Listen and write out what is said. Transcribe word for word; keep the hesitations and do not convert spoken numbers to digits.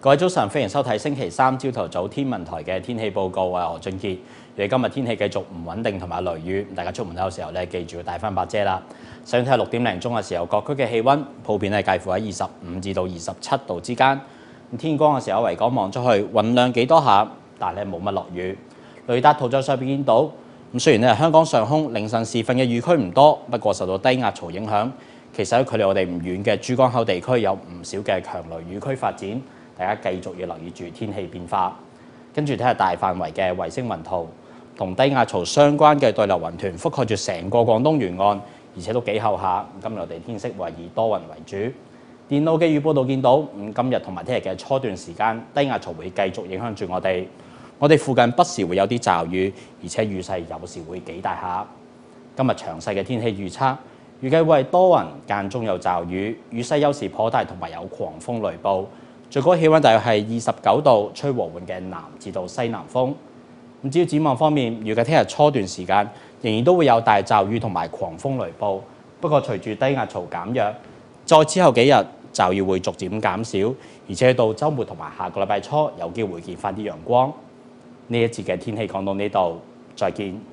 各位早晨，歡迎收睇星期三朝頭早天文台嘅天氣報告。我係何俊傑。如果今日天氣繼續唔穩定同埋雷雨，大家出門口嘅時候咧，記住要帶翻把遮啦。上睇下六點零鐘嘅時候，各區嘅氣温普遍係介乎喺二十五至到二十七度之間。天光嘅時候，維港望出去，雲量幾多下，但係咧冇乜落雨。雷達圖像上邊見到，咁雖然咧香港上空凌晨時分嘅雨區唔多，不過受到低壓槽影響，其實喺距離我哋唔遠嘅珠江口地區有唔少嘅強雷雨區發展。大家繼續要留意住天氣變化，跟住睇下大範圍嘅衛星雲圖，同低壓槽相關嘅對流雲團覆蓋住成個廣東沿岸，而且都幾厚下。今日我哋天色為以多雲為主。電腦嘅預報度見到，咁今日同埋聽日嘅初段時間，低壓槽會繼續影響住我哋。我哋附近不時會有啲驟雨，而且雨勢有時會幾大下。今日詳細嘅天氣預測，預計會係多雲間中有驟雨，雨勢有時頗大，同埋有狂風雷暴。最高氣温大約係二十九度，吹和緩嘅南至到西南風。咁至於展望方面，預計聽日初段時間仍然都會有大驟雨同埋狂風雷暴。不過隨住低壓槽減弱，再之後幾日驟雨會逐漸減少，而且到週末同埋下個禮拜初有機會見翻啲陽光。呢一節嘅天氣講到呢度，再見。